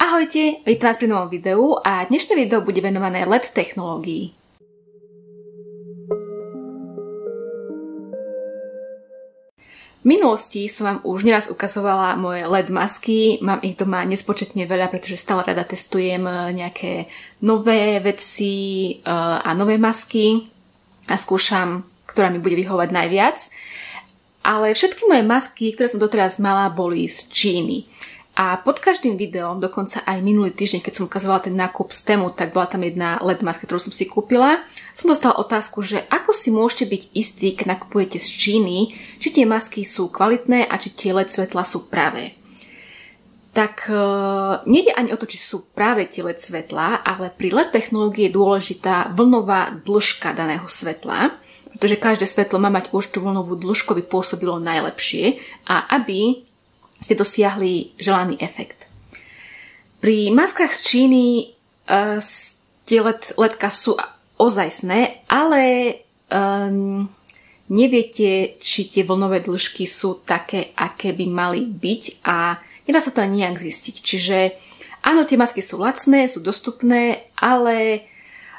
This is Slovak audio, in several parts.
Ahojte, vítam vás pri novom videu a dnešné video bude venované LED technológii. V minulosti som vám už neraz ukazovala moje LED masky, mám ich doma nespočetne veľa, pretože stále rada testujem nejaké nové veci a nové masky a skúšam, ktorá mi bude vyhovovať najviac. Ale všetky moje masky, ktoré som doteraz mala, boli z Číny. A pod každým videom, dokonca aj minulý týždeň, keď som ukazovala ten nákup z Temu, tak bola tam jedna LED maska, ktorú som si kúpila. Som dostala otázku, že ako si môžete byť istí, keď nakupujete z Číny, či tie masky sú kvalitné a či tie LED svetlá sú pravé. Tak nejde ani o to, či sú práve tie LED svetlá, ale pri LED technológii je dôležitá vlnová dĺžka daného svetla, pretože každé svetlo má mať určitú vlnovú dĺžku, aby pôsobilo najlepšie a aby ste dosiahli želaný efekt. Pri maskách z Číny tie ledka sú ozajstné, ale neviete, či tie vlnové dĺžky sú také, aké by mali byť a nedá sa to ani nejak zistiť. Čiže áno, tie masky sú lacné, sú dostupné, ale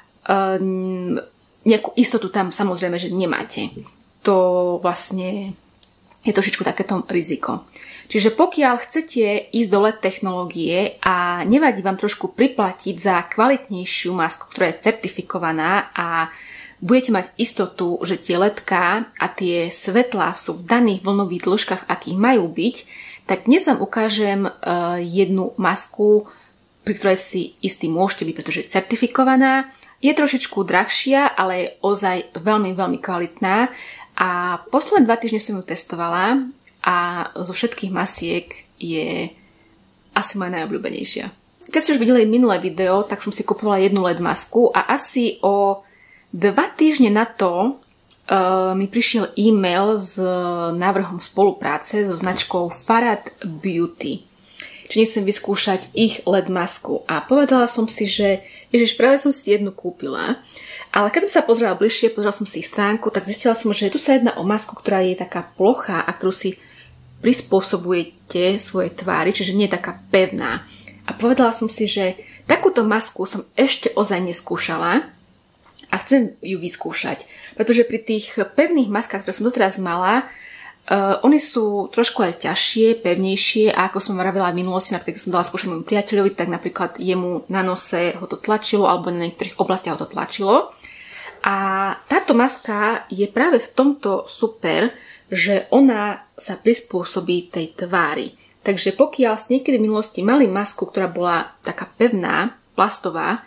nejakú istotu tam samozrejme, že nemáte. To vlastne je trošičku takéto riziko. Čiže pokiaľ chcete ísť do LED technológie a nevadí vám trošku priplatiť za kvalitnejšiu masku, ktorá je certifikovaná a budete mať istotu, že tie ledká a tie svetlá sú v daných vlnových dĺžkach, akých majú byť, tak dnes vám ukážem jednu masku, pri ktorej si istý môžete byť, pretože je certifikovaná. Je trošičku drahšia, ale je ozaj veľmi, veľmi kvalitná. A posledné 2 týždne som ju testovala a zo všetkých masiek je asi moja najobľúbenejšia. Keď ste už videli minulé video, tak som si kupovala jednu LED masku a asi o 2 týždne na to mi prišiel e-mail s návrhom spolupráce so značkou Farad Beauty. Či nechcem vyskúšať ich LED masku. A povedala som si, že ježiš, práve som si jednu kúpila. Ale keď som sa pozrela bližšie, pozrela som si ich stránku, tak zistila som, že tu sa jedná o masku, ktorá je taká plochá a ktorú si prispôsobujete svojej tvári, čiže nie je taká pevná. A povedala som si, že takúto masku som ešte ozaj neskúšala a chcem ju vyskúšať. Pretože pri tých pevných maskách, ktoré som doteraz mala, oni sú trošku aj ťažšie, pevnejšie a ako som vravila v minulosti, napríklad keď som dala skúšať môjmu priateľovi, tak napríklad jemu na nose ho to tlačilo alebo na niektorých oblastiach ho to tlačilo. A táto maska je práve v tomto super, že ona sa prispôsobí tej tvári. Takže pokiaľ ste niekedy v minulosti mali masku, ktorá bola taká pevná, plastová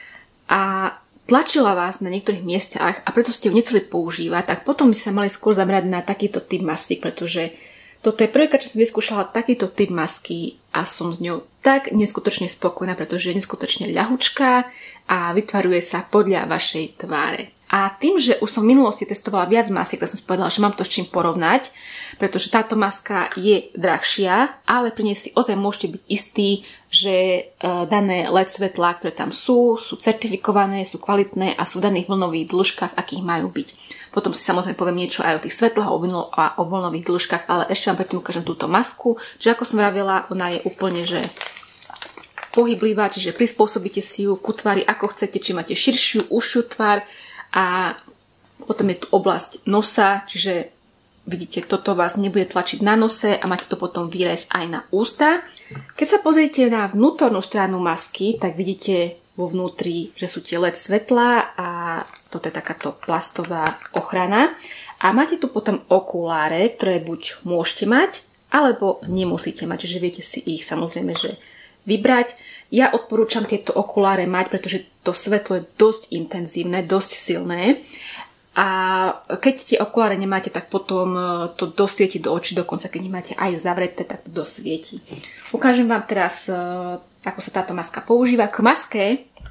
a tlačila vás na niektorých miestach a preto ste ju nechceli používať, tak potom by sa mali skôr zamerať na takýto typ masky, pretože toto je prvýkrát, čo som vyskúšala takýto typ masky a som s ňou tak neskutočne spokojná, pretože je neskutočne ľahučká a vytvaruje sa podľa vašej tváre. A tým, že už som v minulosti testovala viac masiek, tak som si povedala, že mám to s čím porovnať, pretože táto maska je drahšia, ale pri nej si ozaj môžete byť istí, že dané LED svetlá, ktoré tam sú certifikované, sú kvalitné a sú v daných vlnových dĺžkach, akých majú byť. Potom si samozrejme poviem niečo aj o tých svetlách a o vlnových dĺžkach, ale ešte vám predtým ukážem túto masku, že ako som vravila, ona je úplne, že pohyblivá, čiže prispôsobíte si ju ku tvári, ako chcete, či máte širšiu, užšiu tvár. A potom je tu oblasť nosa, čiže vidíte, toto vás nebude tlačiť na nose a máte to potom výrez aj na ústa. Keď sa pozriete na vnútornú stranu masky, tak vidíte vo vnútri, že sú tie LED svetlá a toto je takáto plastová ochrana. A máte tu potom okuláre, ktoré buď môžete mať, alebo nemusíte mať, čiže viete si ich samozrejme, že vybrať. Ja odporúčam tieto okuláre mať, pretože to svetlo je dosť intenzívne, dosť silné a keď tie okuláre nemáte, tak potom to dosvieti do očí, dokonca keď ich máte aj zavreté, tak to dosvieti. Ukážem vám teraz, ako sa táto maska používa. K maske,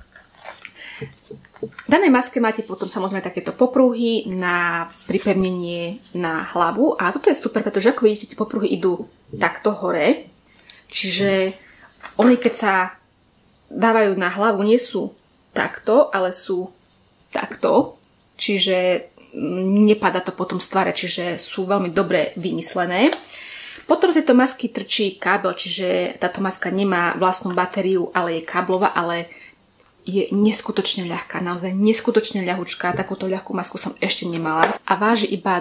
v danej maske máte potom samozrejme takéto popruhy na pripevnenie na hlavu a toto je super, pretože ako vidíte, tie popruhy idú takto hore, čiže oni keď sa dávajú na hlavu, nie sú takto, ale sú takto, čiže nepadá to potom z tváre, čiže sú veľmi dobre vymyslené. Potom z tejto masky trčí kábel, čiže táto maska nemá vlastnú batériu, ale je káblová, ale je neskutočne ľahká, naozaj neskutočne ľahučká. Takúto ľahkú masku som ešte nemala a váži iba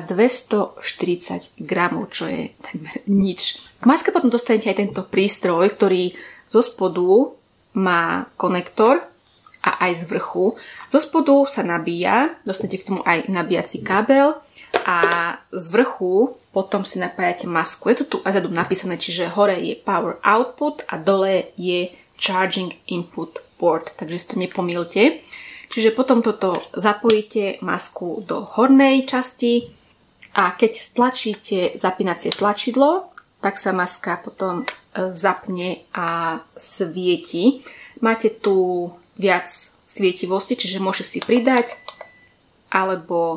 240 gramov, čo je takmer nič. K maske potom dostanete aj tento prístroj, ktorý zo spodu má konektor a aj z vrchu. Zo spodu sa nabíja, dostanete k tomu aj nabíjací kábel a z vrchu potom si napájate masku. Je to tu aj zadu napísané, čiže hore je power output a dole je charging input port, takže si to nepomýlte. Čiže potom toto zapojíte masku do hornej časti a keď stlačíte zapínacie tlačidlo, tak sa maska potom zapne a svieti. Máte tu viac svietivosti, čiže môžete si pridať alebo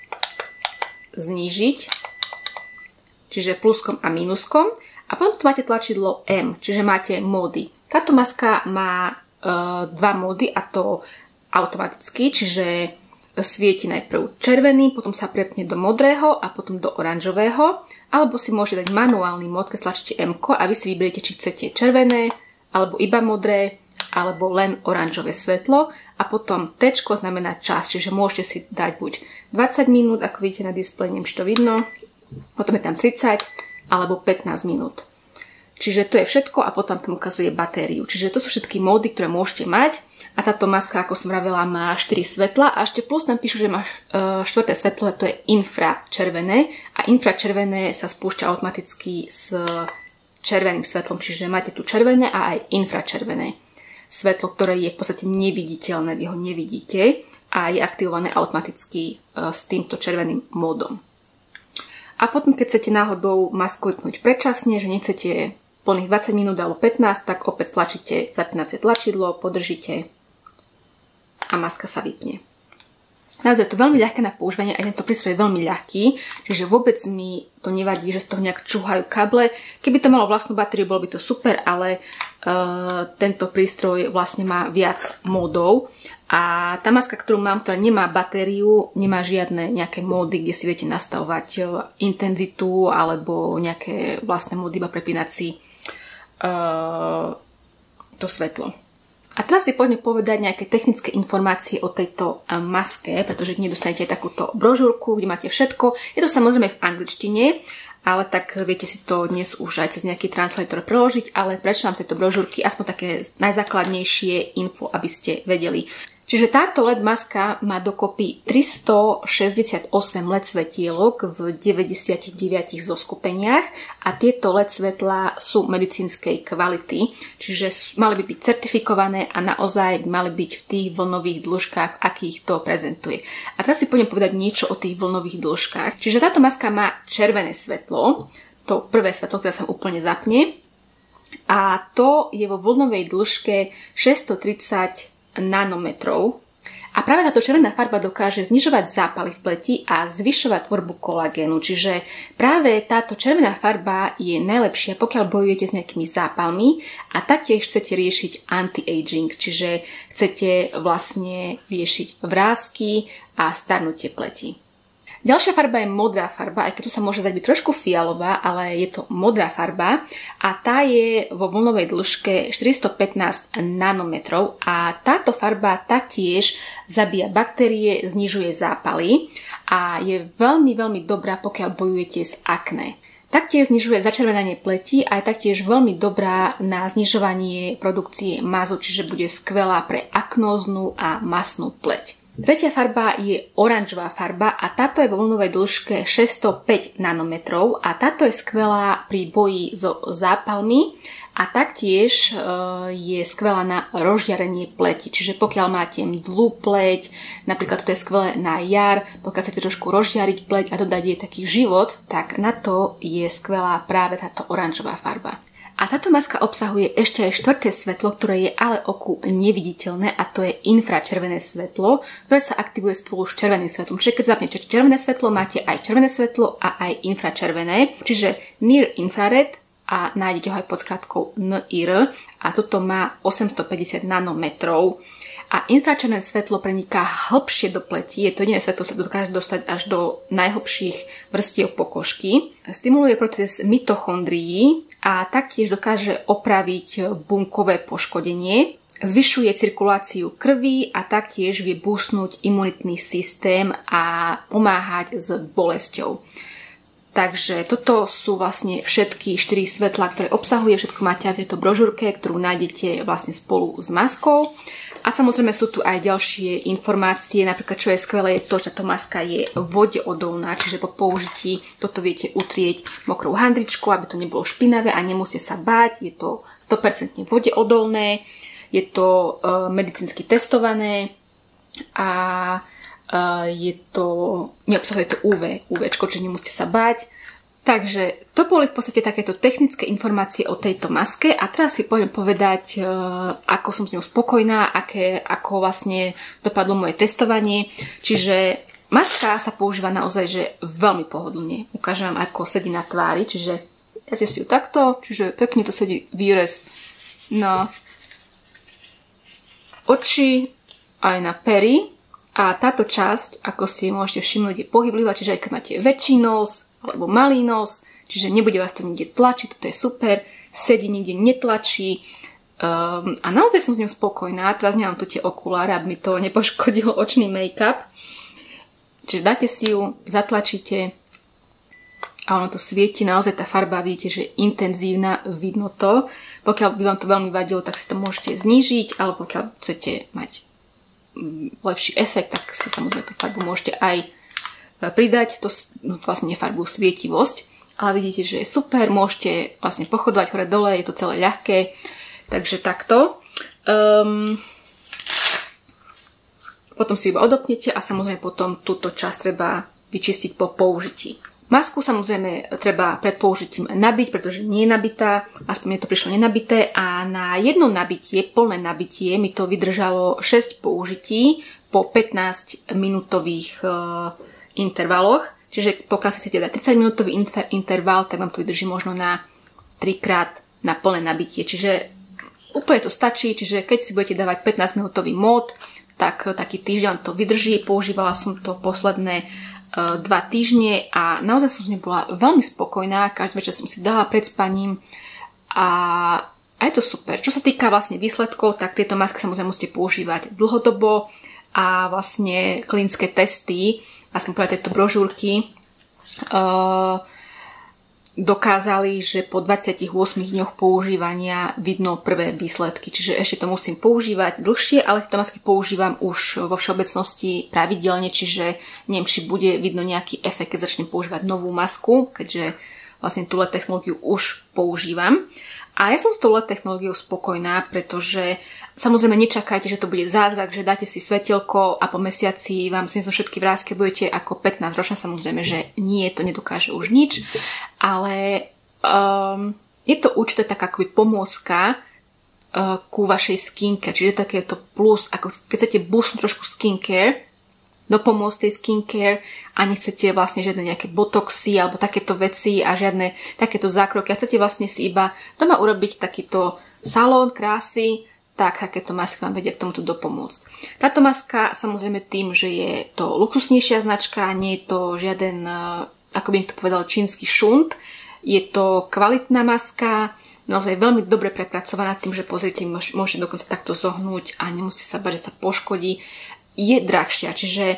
znížiť, čiže pluskom a minuskom. A potom tu máte tlačidlo M, čiže máte módy. Táto maska má dva módy a to automaticky, čiže svieti najprv červený, potom sa prepne do modrého a potom do oranžového. Alebo si môžete dať manuálny mód, keď stlačíte M a vy si vyberiete, či chcete červené, alebo iba modré, alebo len oranžové svetlo. A potom T znamená čas, čiže môžete si dať buď 20 minút, ako vidíte na displeji, neviem, či to vidno, potom je tam 30 alebo 15 minút. Čiže to je všetko a potom tam ukazuje batériu. Čiže to sú všetky módy, ktoré môžete mať. A táto maska, ako som vravela, má 4 svetla a ešte plus tam píšu, že má 4. svetlo, to je infračervené. A infračervené sa spúšťa automaticky s červeným svetlom. Čiže máte tu červené a aj infračervené svetlo, ktoré je v podstate neviditeľné, vy ho nevidíte a je aktivované automaticky s týmto červeným módom. A potom, keď chcete náhodou masku vypnúť predčasne, že nechcete plných 20 minút alebo 15, tak opäť stlačíte zapínacie tlačidlo, podržíte a maska sa vypne. Naozaj je to veľmi ľahké na používanie, aj tento prístroj je veľmi ľahký, čiže vôbec mi to nevadí, že z toho nejak čúhajú káble. Keby to malo vlastnú batériu, bolo by to super, ale tento prístroj vlastne má viac módov. A tá maska, ktorú mám, ktorá nemá batériu, nemá žiadne nejaké módy, kde si viete nastavovať intenzitu alebo nejaké vlastné módy, iba prepínať si to svetlo. A teraz si poďme povedať nejaké technické informácie o tejto maske, pretože dnes dostanete takúto brožúrku, kde máte všetko. Je to samozrejme v angličtine, ale tak viete si to dnes už aj cez nejaký translator preložiť, ale prečítam si to brožúrky, aspoň také najzákladnejšie info, aby ste vedeli. Čiže táto LED maska má dokopy 368 LED svetielok v 99 zoskupeniach a tieto LED svetlá sú medicínskej kvality, čiže mali by byť certifikované a naozaj mali byť v tých vlnových dĺžkach, akých to prezentuje. A teraz si poďme povedať niečo o tých vlnových dĺžkach. Čiže táto maska má červené svetlo, to prvé svetlo, ktoré sa úplne zapne, a to je vo vlnovej dĺžke 630 nanometrov. A práve táto červená farba dokáže znižovať zápaly v pleti a zvyšovať tvorbu kolagénu. Čiže práve táto červená farba je najlepšia, pokiaľ bojujete s nejakými zápalmi a taktiež chcete riešiť anti-aging, čiže chcete vlastne riešiť vrásky a starnutie pleti. Ďalšia farba je modrá farba, aj keď tu sa môže dať byť trošku fialová, ale je to modrá farba a tá je vo vlnovej dĺžke 415 nanometrov a táto farba taktiež zabíja baktérie, znižuje zápaly a je veľmi, veľmi dobrá, pokiaľ bojujete s akné. Taktiež znižuje začervenanie pleti a je taktiež veľmi dobrá na znižovanie produkcie mazu, čiže bude skvelá pre aknóznu a masnú pleť. Tretia farba je oranžová farba a táto je vo vlnovej dĺžke 605 nanometrov a táto je skvelá pri boji so zápalmi a taktiež je skvelá na rozžiarenie pleti. Čiže pokiaľ máte mdlú pleť, napríklad toto je skvelé na jar, pokiaľ chcete trošku rozžiariť pleť a dodať jej taký život, tak na to je skvelá práve táto oranžová farba. A táto maska obsahuje ešte aj štvrté svetlo, ktoré je ale oku neviditeľné a to je infračervené svetlo, ktoré sa aktivuje spolu s červeným svetlom. Čiže keď zapnete červené svetlo, máte aj červené svetlo a aj infračervené. Čiže near infrared a nájdete ho aj pod skratkou NIR a toto má 850 nanometrov a infračervené svetlo preniká hlbšie do pleti, je to jediné svetlo, sa dokáže dostať až do najhlbších vrstiev pokožky. Stimuluje proces mitochondrií a taktiež dokáže opraviť bunkové poškodenie, zvyšuje cirkuláciu krvi a taktiež vie boostnúť imunitný systém a pomáhať s bolesťou. Takže toto sú vlastne všetky 4 svetlá, ktoré obsahuje. Všetko máte v tejto brožúrke, ktorú nájdete vlastne spolu s maskou. A samozrejme sú tu aj ďalšie informácie. Napríklad, čo je skvelé, je to, že táto maska je vodeodolná, čiže po použití toto viete utrieť mokrou handričkou, aby to nebolo špinavé a nemusíte sa báť. Je to 100% vodeodolné, je to medicínsky testované a neobsahuje to UVčko, čiže nemusíte sa báť. Takže to boli v podstate takéto technické informácie o tejto maske a teraz si poviem povedať, ako som s ňou spokojná, ako vlastne dopadlo moje testovanie. Čiže maska sa používa naozaj že veľmi pohodlne. Ukážem vám, ako sedí na tvári, čiže dáte si ju takto, čiže pekne to sedí výrez na oči aj na pery. A táto časť, ako si môžete všimnúť, je pohyblivá, čiže aj keď máte väčší nos alebo malý nos, čiže nebude vás to nikde tlačiť, toto je super, sedí, nikde netlačí a naozaj som s ňou spokojná. Teraz nemám tu tie okuláre, aby mi to nepoškodilo očný make-up. Čiže dáte si ju, zatlačíte a ono to svieti, naozaj tá farba, vidíte, že je intenzívna, vidno to. Pokiaľ by vám to veľmi vadilo, tak si to môžete znížiť, ale pokiaľ chcete mať lepší efekt, tak si samozrejme tú farbu môžete aj pridať. To vlastne nefarbu svietivosť, ale vidíte, že je super, môžete vlastne pochodovať hore dole, je to celé ľahké, takže takto. Potom si iba odopnete a samozrejme potom túto časť treba vyčistiť po použití. Masku samozrejme treba pred použitím nabiť, pretože nie je nabitá, aspoň mne to prišlo nenabité a na jedno nabitie, plné nabitie mi to vydržalo 6 použití po 15 minútových intervaloch. Čiže pokiaľ si chcete dať 30 minútový interval, tak vám to vydrží možno na 3 krát na plné nabitie. Čiže úplne to stačí, čiže keď si budete dávať 15 minútový mód, tak taký týždeň vám to vydrží. Používala som to posledné 2 týždne a naozaj som s ňou bola veľmi spokojná. Každý večer som si dala pred spaním a je to super. Čo sa týka vlastne výsledkov, tak tieto masky samozrejme musíte používať dlhodobo a vlastne klinické testy, aspoň podľa tejto brožúrky, dokázali, že po 28 dňoch používania vidno prvé výsledky. Čiže ešte to musím používať dlhšie, ale tieto masky používam už vo všeobecnosti pravidelne, čiže neviem, či bude vidno nejaký efekt, keď začnem používať novú masku, keďže vlastne túhle technológiu už používam. A ja som s touhle technológiou spokojná, pretože samozrejme nečakajte, že to bude zázrak, že dáte si svetelko a po mesiaci vám zmiznú všetky vrásky, budete ako 15 ročná, samozrejme, že nie, to nedokáže už nič, ale je to určite taká akoby pomôcka ku vašej skincare, čiže takéto plus, ako keď chcete boostnúť trošku skincare, dopomôcť tej skincare a nechcete vlastne žiadne nejaké botoxy alebo takéto veci a žiadne takéto zákroky a chcete vlastne si iba doma urobiť takýto salón krásy, tak takéto masky vám vedia k tomuto dopomôcť. Táto maska samozrejme tým, že je to luxusnejšia značka, nie je to žiaden, ako by niekto povedal, čínsky šunt, je to kvalitná maska, naozaj veľmi dobre prepracovaná tým, že pozrite, môžete dokonca takto zohnúť a nemusíte sa bať, že sa poškodí. Je drahšia, čiže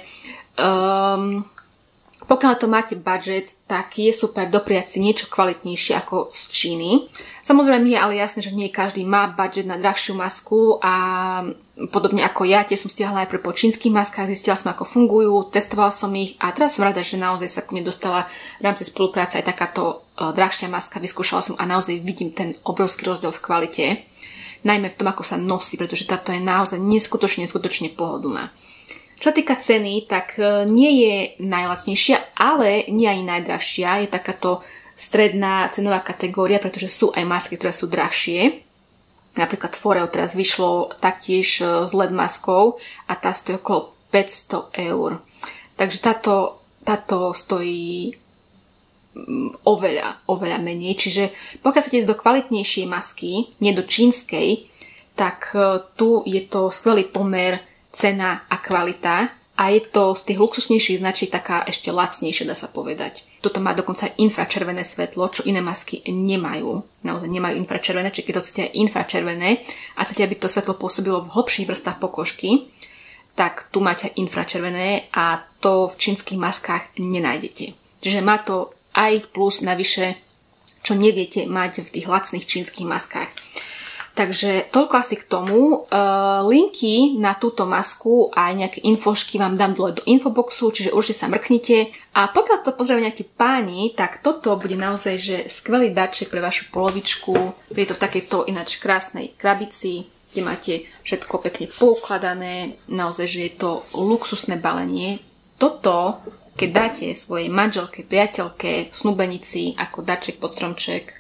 pokiaľ to máte budget, tak je super dopriať si niečo kvalitnejšie ako z Číny. Samozrejme mi je ale jasné, že nie každý má budget na drahšiu masku a podobne ako ja, tiež som stiahla najprv po čínskych maskách, zistila som, ako fungujú, testovala som ich a teraz som rada, že naozaj sa ku mne dostala v rámci spolupráce aj takáto drahšia maska, vyskúšala som a naozaj vidím ten obrovský rozdiel v kvalite. Najmä v tom, ako sa nosí, pretože táto je naozaj neskutočne pohodlná. Čo sa týka ceny, tak nie je najlacnejšia, ale nie ani najdrahšia. Je takáto stredná cenová kategória, pretože sú aj masky, ktoré sú drahšie. Napríklad Foreo teraz vyšlo taktiež s LED maskou a tá stojí okolo 500 eur. Takže táto stojí oveľa menej. Čiže pokiaľ chcete ísť do kvalitnejšej masky, nie do čínskej, tak tu je to skvelý pomer cena a kvalita a je to z tých luxusnejších značiek taká ešte lacnejšia, dá sa povedať. Toto má dokonca aj infračervené svetlo, čo iné masky nemajú. Naozaj nemajú infračervené, čiže keď to chcete aj infračervené a chcete, aby to svetlo pôsobilo v hlbších vrstvách pokožky, tak tu máte infračervené a to v čínskych maskách nenájdete. Čiže má to aj plus navyše, čo neviete mať v tých lacných čínskych maskách. Takže toľko asi k tomu. Linky na túto masku a nejaké infošky vám dám dole do infoboxu, čiže určite sa mrknite. A pokiaľ to pozerajú nejakí páni, tak toto bude naozaj že skvelý darček pre vašu polovičku. Je to v takejto ináč krásnej krabici, kde máte všetko pekne poukladané. Naozaj, že je to luxusné balenie. Toto, keď dáte svojej manželke, priateľke, snúbenici ako darček pod stromček,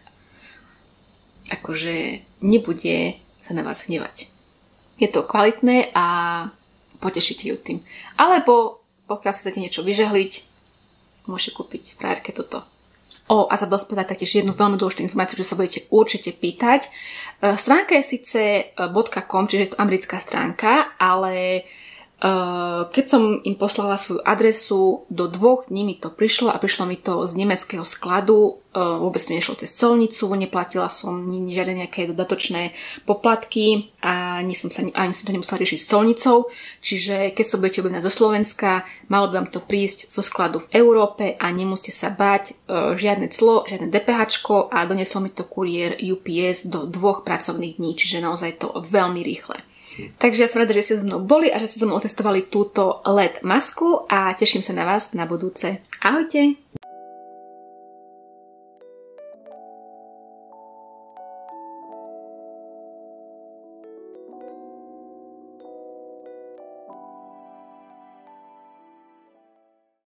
akože nebude sa na vás hnevať. Je to kvalitné a potešíte ju tým. Alebo pokiaľ si chcete niečo vyžehliť, môžete kúpiť frajerke toto. A zabudol povedať taktiež jednu veľmi dôležitú informáciu, že sa budete určite pýtať. Stránka je síce .com, čiže je to americká stránka, ale keď som im poslala svoju adresu, do 2 dní mi to prišlo a prišlo mi to z nemeckého skladu. Vôbec mi nešlo cez colnicu, neplatila som žiadne nejaké dodatočné poplatky a ani som to nemusela riešiť s colnicou. Čiže keď sa budete objednať zo Slovenska, malo by vám to prísť zo skladu v Európe a nemusíte sa báť žiadne clo, žiadne DPH a donesol mi to kuriér UPS do 2 pracovných dní, čiže naozaj to veľmi rýchle. Takže ja som rada, že ste so mnou boli a že ste so mnou otestovali túto LED masku a teším sa na vás na budúce. Ahojte!